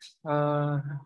เอ่อ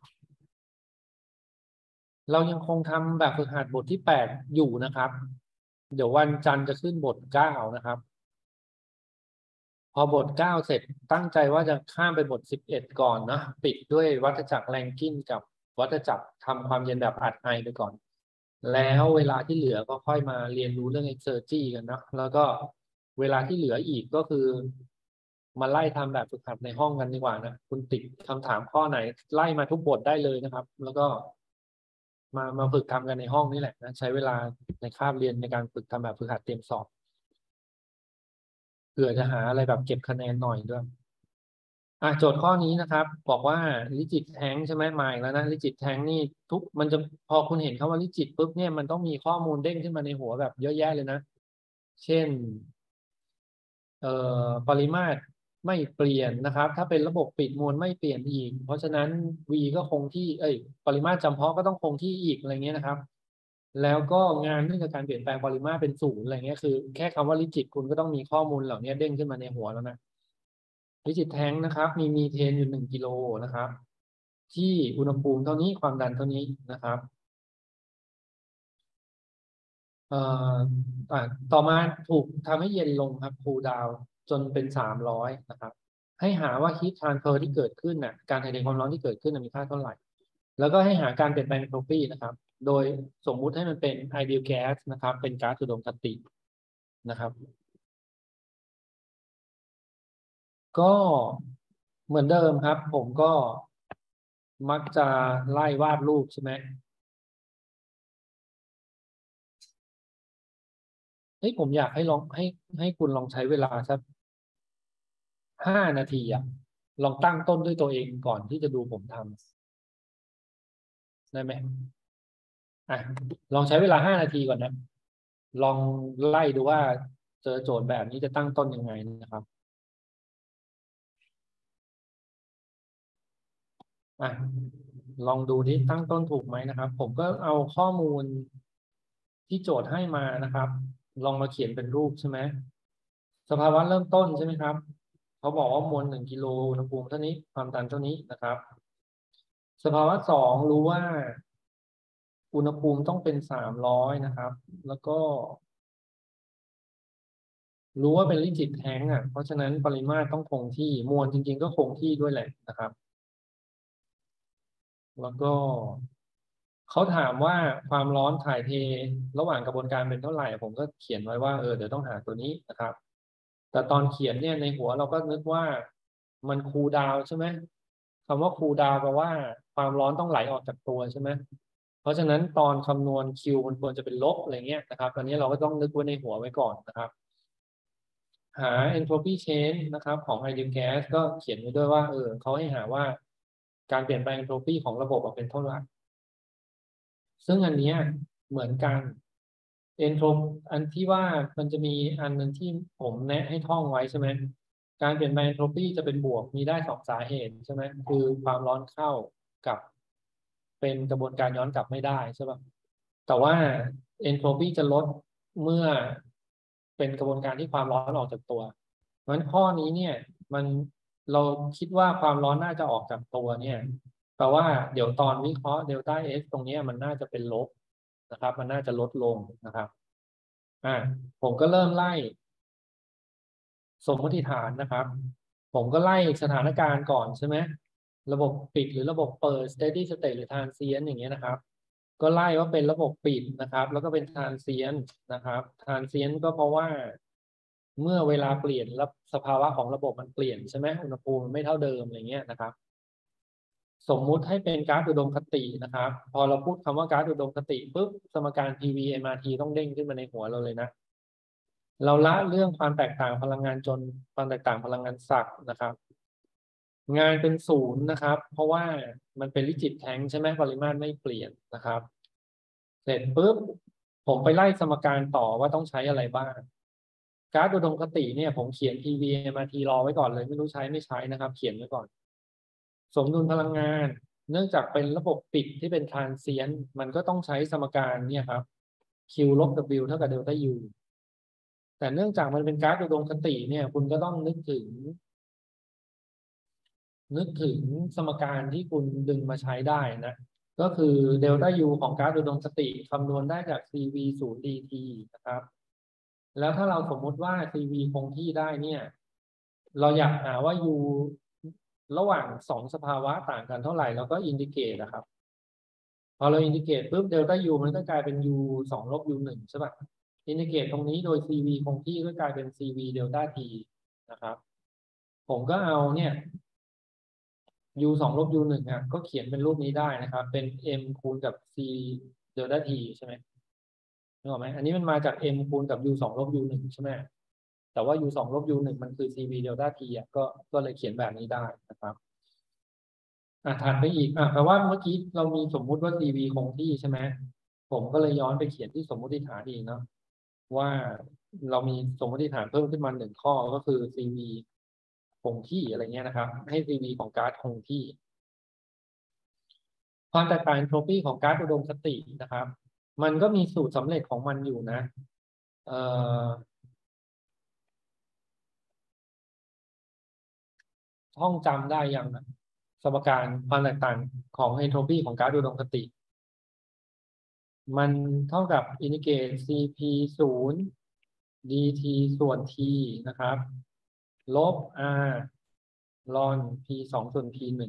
เรายังคงทำแบบฝึกหัดบทที่8อยู่นะครับเดี๋ยววันจันทร์จะขึ้นบท9นะครับพอบท9เสร็จตั้งใจว่าจะข้ามไปบท11ก่อนนะปิดด้วยวัฏจักรแรงกิ้นกับวัฏจักรทำความเย็นแบบอัดไอไปก่อนแล้วเวลาที่เหลือก็ค่อยมาเรียนรู้เรื่อง Exergy กันนะแล้วก็เวลาที่เหลืออีกก็คือมาไล่ทำแบบฝึกหัดในห้องกันดีกว่านะคุณติดคำถามข้อไหนไล่มาทุกบทได้เลยนะครับแล้วก็มาฝึกทำกันในห้องนี่แหละนะใช้เวลาในคาบเรียนในการฝึกทำแบบฝึกหัดเตรียมสอบเผื่อจะหาอะไรแบบเก็บคะแนนหน่อยด้วย โจทย์ข้อนี้นะครับบอกว่าลิจิตแทงใช่ไหมมาอีกแล้วนะลิจิตแทงนี่ทุกมันจะพอคุณเห็นคำว่าลิจิตปุ๊บเนี่ยมันต้องมีข้อมูลเด้งขึ้นมาในหัวแบบเยอะแยะเลยนะเช่นปริมาตรไม่เปลี่ยนนะครับถ้าเป็นระบบปิดมวลไม่เปลี่ยนอีกเพราะฉะนั้น v ก็คงที่ปริมาตรจำเพาะก็ต้องคงที่อีกอะไรเงี้ยนะครับแล้วก็งานเรื่องการเปลี่ยนแปลงปริมาตรเป็นศูนย์อะไรเงี้ยคือแค่คำว่าลิจิตคุณก็ต้องมีข้อมูลเหล่านี้เด้งขึ้นมาในหัวแล้วนะ ลิจิตแทงนะครับมีมีเทนอยู่1 กิโลนะครับที่อุณหภูมิเท่านี้ความดันเท่านี้นะครับเอ่อต่อมาถูกทำให้เย็นลงครับคูลดาวจนเป็น300นะครับให้หาว่าฮีททรานสเฟอร์ที่เกิดขึ้นน่ะการถ่ายเทความร้อนที่เกิดขึ้นมีค่าเท่าไหร่แล้วก็ให้หาการเปลี่ยนแปลงเอนโทรปีนะครับโดยสมมุติให้มันเป็น ideal gas นะครับเป็นก๊าซอุดมคตินะครับก็เหมือนเดิมครับผมก็มักจะไล่วาดรูปใช่ไหม เฮ้ยผมอยากให้ลองให้คุณลองใช้เวลาสัก5 นาทีอะลองตั้งต้นด้วยตัวเองก่อนที่จะดูผมทำได้ไหมอ่ะลองใช้เวลา5 นาทีก่อนนะลองไล่ดูว่าเจอโจทย์แบบนี้จะตั้งต้นยังไงนะครับอ่ะลองดูที่ตั้งต้นถูกไหมนะครับผมก็เอาข้อมูลที่โจทย์ให้มานะครับลองมาเขียนเป็นรูปใช่ไหมสภาวะเริ่มต้นใช่ไหมครับเขาบอกว่ามวล1 กิโลอุณหภูมิเท่านี้ความดันเท่านี้นะครับสภาวะ2รู้ว่า อุณหภูมิต้องเป็น300นะครับแล้วก็รู้ว่าเป็นลิจิตแท้งอ่ะเพราะฉะนั้นปริมาตรต้องคงที่มวลจริงๆก็คงที่ด้วยแหละนะครับแล้วก็เขาถามว่าความร้อนถ่ายเทระหว่างกระบวนการเป็นเท่าไหร่ผมก็เขียนไว้ว่าเดี๋ยวต้องหาตัวนี้นะครับแต่ตอนเขียนเนี่ยในหัวเราก็นึกว่ามันคูลดาวน์ใช่ไหมคำว่าคูลดาวน์แปลว่าความร้อนต้องไหลออกจากตัวใช่ไหมเพราะฉะนั้นตอนคำนวณ Q มันควรจะเป็นลบอะไรเงี้ยนะครับอันนี้เราก็ต้องนึกไว้ในหัวไว้ก่อนนะครับ หา entropy change นะครับของ ideal gas ก็เขียนไว้ด้วยว่าเขาให้หาว่าการเปลี่ยนแปลง entropy ของระบบเป็นเท่าไหร่ซึ่งอันเนี้ยเหมือนกัน entropy อันที่ว่ามันจะมีอันหนึ่งที่ผมแนะให้ท่องไว้ใช่ไหมการเปลี่ยนแปลง entropy จะเป็นบวกมีได้2 สาเหตุใช่ไหมคือความร้อนเข้ากับเป็นกระบวนการย้อนกลับไม่ได้ใช่ป่ะแต่ว่า entropy จะลดเมื่อเป็นกระบวนการที่ความร้อนออกจากตัว เพราะฉะนั้นข้อนี้เนี่ยมันเราคิดว่าความร้อนน่าจะออกจากตัวเนี่ยแปลว่าเดี๋ยวตอนวิเคราะห์เดลต้าเอสตรงนี้มันน่าจะเป็นลบนะครับมันน่าจะลดลงนะครับอ่าผมก็เริ่มไล่สมมติฐานนะครับผมก็ไล่สถานการณ์ก่อนใช่ไหมระบบปิดหรือระบบเปิด steady state หรือ transient อย่างเงี้ยนะครับก็ไล่ว่าเป็นระบบปิดนะครับแล้วก็เป็น transient นะครับ transient ก็เพราะว่าเมื่อเวลาเปลี่ยนแล้วสภาวะของระบบมันเปลี่ยนใช่ไหมอุณหภูมิมันไม่เท่าเดิมอะไรเงี้ยนะครับสมมุติให้เป็นก๊าซอุดมคตินะครับพอเราพูดคำว่าก๊าซอุดมคติปุ๊บสมการ PV MRT ต้องเด้งขึ้นมาในหัวเราเลยนะเราละเรื่องความแตกต่างพลังงานจนความแตกต่างพลังงานศักย์นะครับงานเป็นศูนย์นะครับเพราะว่ามันเป็นลิจิตแทงใช่ไหมปริมาตรไม่เปลี่ยนนะครับเสร็จปุ๊บผมไปไล่สมการต่อว่าต้องใช้อะไรบ้างก๊าซอุดมคติเนี่ยผมเขียน PV MRT รอไว้ก่อนเลยไม่รู้ใช้ไม่ใช้นะครับเขียนไว้ก่อนสมดุลพลังงานเนื่องจากเป็นระบบปิดที่เป็น transient มันก็ต้องใช้สมการเนี่ยครับ Q ลบ W เท่ากับเดลต้า U แต่เนื่องจากมันเป็นก๊าซอุดมคติเนี่ยคุณก็ต้องนึกถึงนึกถึงสมการที่คุณดึงมาใช้ได้นะก็คือเดลต้า U ของก๊าซอุดมคติคำนวณได้จาก CV 0 dt นะครับแล้วถ้าเราสมมุติว่า CV คงที่ได้เนี่ยเราอยากหาว่า U ระหว่างสองสภาวะต่างกันเท่าไหร่เราก็อินดิเกตนะครับพอเราอินดิเกตปุ๊บเดลต้า U มันก็กลายเป็น U 2 ลบ U 1ใช่ป่ะอินดิเกตตรงนี้โดย CV คงที่ก็กลายเป็น CV เดลต้า T นะครับผมก็เอาเนี่ย U 2 ลบ U 1อ่ะก็เขียนเป็นรูปนี้ได้นะครับเป็น M คูณกับ C เดลต้า T ใช่ไหมนึกออกไหมอันนี้มันมาจาก M คูณกับ U 2 ลบ U 1ใช่ไหมแต่ว่า U 2 ลบ U 1มันคือ CV เดลต้า T อ่ะก็เลยเขียนแบบนี้ได้นะครับถัดไปอีกแปลว่าเมื่อกี้เรามีสมมุติว่า CV คงที่ใช่ไหมผมก็เลยย้อนไปเขียนที่สมมติฐานอีกเนาะว่าเรามีสมมติฐานเพิ่มขึ้นมา1ข้อก็คือ CV คงที่อะไรเงี้ยนะครับให้ CV ของก๊าซคงที่ ความแตกต่างเอนโทรปีของก๊าซอุดมคตินะครับ มันก็มีสูตรสำเร็จของมันอยู่นะเอ่อท่องจำได้ยังนะสมการความแตกต่างของเอนโทรปีของก๊าซอุดมคติ มันเท่ากับอินทิเกรต Cp 0 dt ส่วน t นะครับลบ r ลอน p 2ส่วน p 1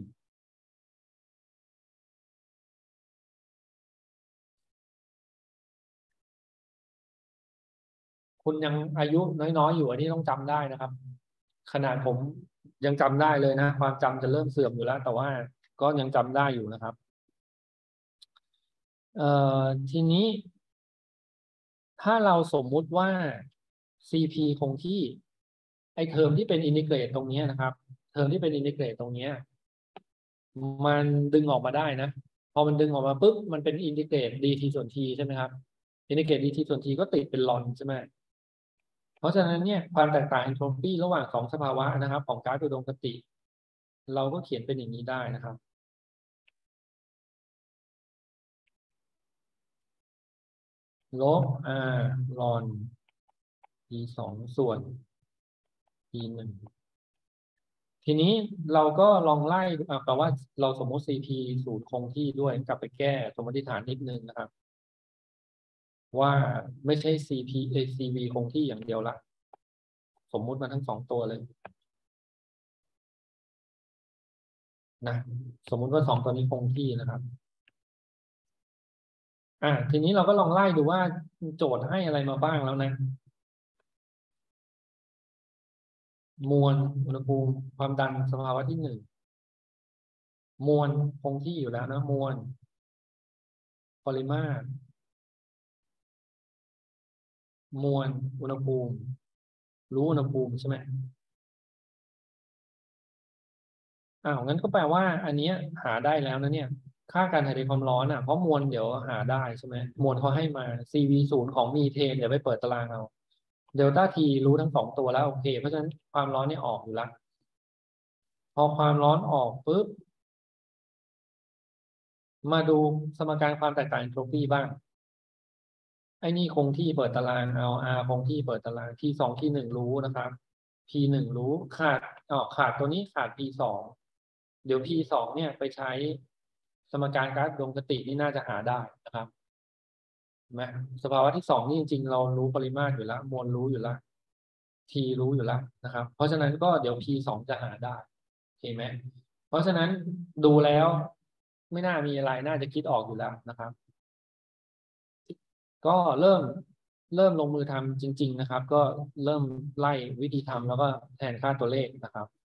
คุณยังอายุน้อยๆอยู่อันนี้ต้องจำได้นะครับขนาดผมยังจำได้เลยนะความจำจะเริ่มเสื่อมอยู่แล้วแต่ว่าก็ยังจำได้อยู่นะครับทีนี้ถ้าเราสมมุติว่า CP คงที่ไอเทอมที่เป็นอินทิเกรตตรงนี้นะครับเทอมที่เป็นอินทิเกรตตรงนี้มันดึงออกมาได้นะพอมันดึงออกมาปุ๊บมันเป็นอินทิเกรต dt ส่วน t ใช่ไหมครับอินทิเกรต dt ส่วน t ก็ติดเป็นลอนใช่ไหม เพราะฉะนั้นเนี่ยความแตกต่างเอนโทรปีระหว่างสองสภาวะนะครับของก๊าซอุดมคติเราก็เขียนเป็นอย่างนี้ได้นะครับลบ r ลอน p 2ส่วน p 1ทีนี้เราก็ลองไล่แปลว่าเราสมมติ CP สูตรคงที่ด้วยกลับไปแก้สมมติฐานนิดนึงนะครับว่าไม่ใช่ CP CV คงที่อย่างเดียวละสมมุติมาทั้ง2ตัวเลยนะสมมุติว่า2ตัวนี้คงที่นะครับทีนี้เราก็ลองไล่ดูว่าโจทย์ให้อะไรมาบ้างแล้วนะมวลอุณหภูมิความดันสภาวะที่1มวลคงที่อยู่แล้วนะมวลปริมาตรมวลอุณหภูมิรู้อุณหภูมิใช่ไหมงั้นก็แปลว่าอันเนี้ยหาได้แล้วนะเนี่ยค่าการถ่ายเทความร้อนเพราะมวลเดี๋ยวหาได้ใช่ไหมมวลเขาให้มา CV ศูนย์ของมีเทนเดี๋ยวไปเปิดตารางเอาเดลต้าทีรู้ทั้ง2 ตัวแล้วโอเคเพราะฉะนั้นความร้อนเนี่ยออกอยู่แล้วพอความร้อนออกปุ๊บมาดูสมการความแตกต่างเอนโทรปีบ้าง ไอ้นี่คงที่เปิดตารางเอา R คงที่เปิดตาราง T 2 T 1รู้นะครับ P 1รู้ขาดตัวนี้ขาด P 2เดี๋ยว P 2เนี่ยไปใช้สมการก๊าซอุดมคตินี่น่าจะหาได้นะครับเห็นไหมสภาวะที่2นี่จริงๆเรารู้ปริมาตรอยู่แล้วมวลรู้อยู่แล้ว T รู้อยู่แล้วนะครับเพราะฉะนั้นก็เดี๋ยว P 2จะหาได้โอเคไหมเพราะฉะนั้นดูแล้วไม่น่ามีอะไรน่าจะคิดออกอยู่แล้วนะครับ ก็เริ่มลงมือทำจริงๆนะครับก็เริ่มไล่วิธีทำแล้วก็แทนค่าตัวเลขนะครับ